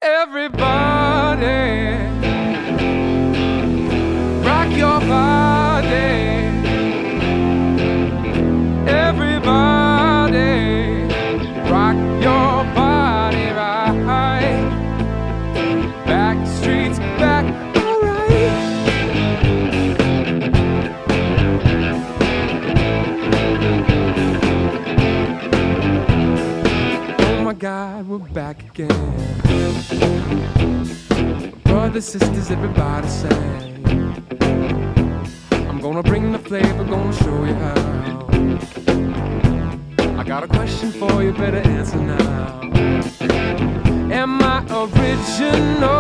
Everybody, rock your body. Everybody, rock your body right. Back streets back, alright. Oh my God, we're back again. Brothers, sisters, everybody say, I'm gonna bring the flavor, gonna show you how. I got a question for you, better answer now. Am I original?